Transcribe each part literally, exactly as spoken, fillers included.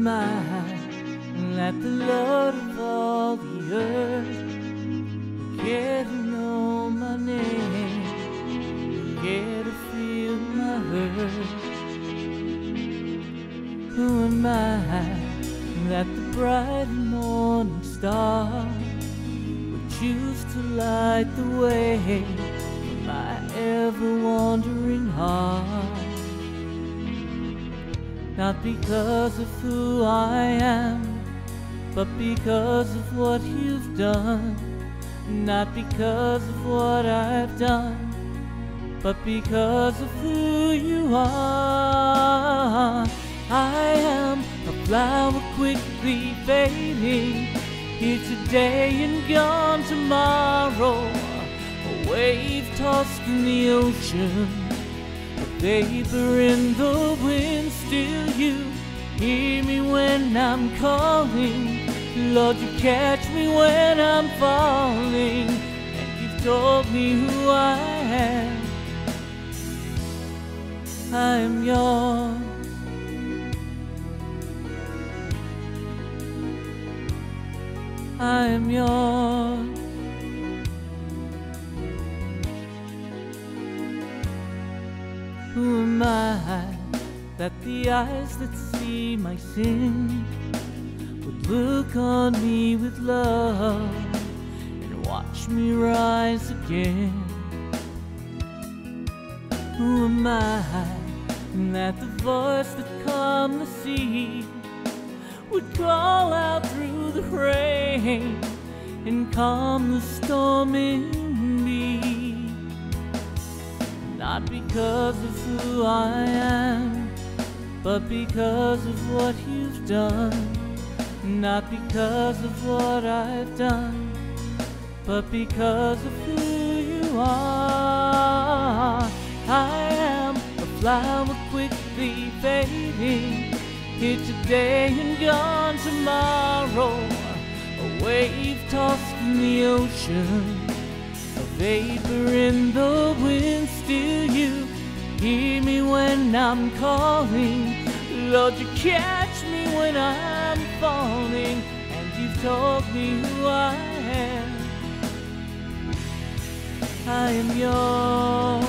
am I that the Lord of all the earth would care to know my name, would care to feel my hurt? Who am I that the bright morning star would choose to light the way for my ever-wandering heart? Not because of who I am, but because of what you've done. Not because of what I've done, but because of who you are. I am a flower quickly fading, here today and gone tomorrow, a wave tossed in the ocean, a vapor in the wind. Still you hear me when I'm calling, Lord, you catch me when I'm falling, and you've told me who I am. I am yours. I am yours. Who am I that the eyes that see my sin would look on me with love and watch me rise again? Who am I that the voice that calmed the sea would call out through the rain and calm the storm in me? Not because of who I am, but because of what you've done. Not because of what I've done, but because of who you are. I am a flower quickly fading, here today and gone tomorrow, a wave tossed in the ocean, a vapor in the wind. Still you hear me when I'm calling, Lord, you catch me when I'm falling, and you've told me who I am. I am yours.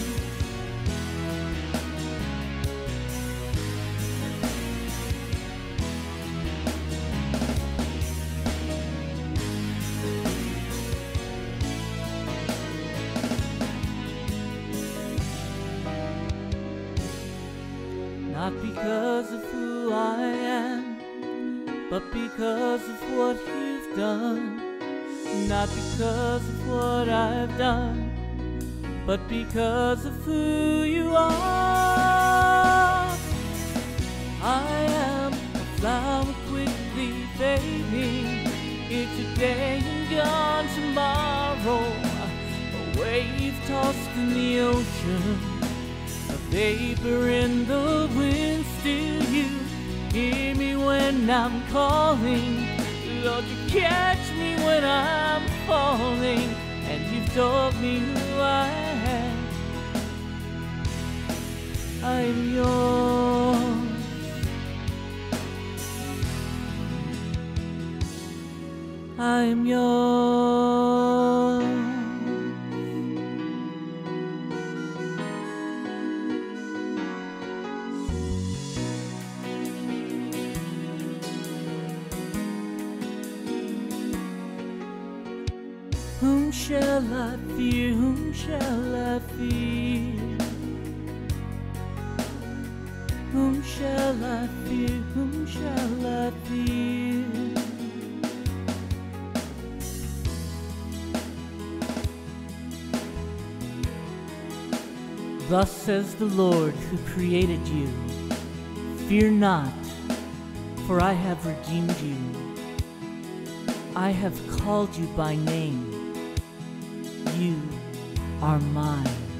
Not because of who I am, but because of what you've done. Not because of what I've done, but because of who you are. I am a flower quickly fading, here today and gone tomorrow, a wave tossed in the ocean, a vapor in the wind. Still you hear me when I'm calling, Lord, you catch me when I'm falling, and you've told me who I am. I am yours. I am yours. Whom shall I fear? Whom shall I fear? Whom shall I fear? Whom shall I fear? Thus says the Lord who created you, fear not, for I have redeemed you. I have called you by name. You are mine.